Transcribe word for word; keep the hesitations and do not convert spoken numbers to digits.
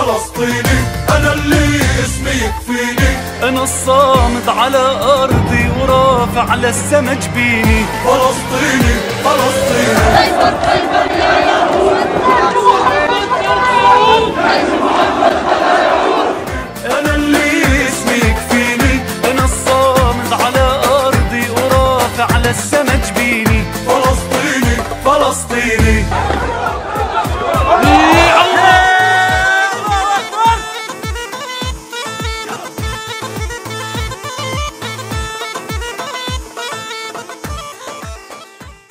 فلسطيني، أنا اللي اسمي يكفيني. أنا الصامد على أرضي ورافع للسما جبيني. فلسطيني فلسطيني.